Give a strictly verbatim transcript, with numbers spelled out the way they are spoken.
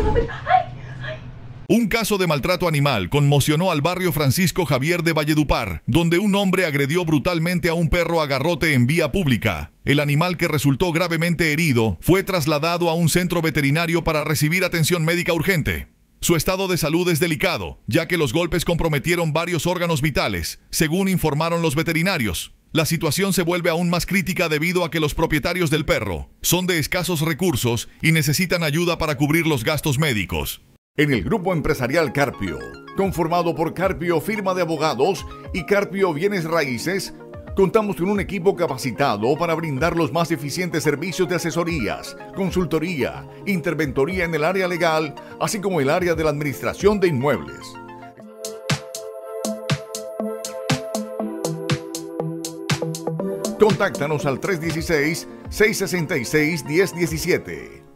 Un caso de maltrato animal conmocionó al barrio Francisco Javier de Valledupar, donde un hombre agredió brutalmente a un perro a garrote en vía pública. El animal, que resultó gravemente herido, fue trasladado a un centro veterinario para recibir atención médica urgente. Su estado de salud es delicado, ya que los golpes comprometieron varios órganos vitales, según informaron los veterinarios. La situación se vuelve aún más crítica debido a que los propietarios del perro son de escasos recursos y necesitan ayuda para cubrir los gastos médicos. En el Grupo Empresarial Carpio, conformado por Carpio Firma de Abogados y Carpio Bienes Raíces, contamos con un equipo capacitado para brindar los más eficientes servicios de asesorías, consultoría, interventoría en el área legal, así como el área de la administración de inmuebles. Contáctanos al tres uno seis, seis seis seis, uno cero uno siete.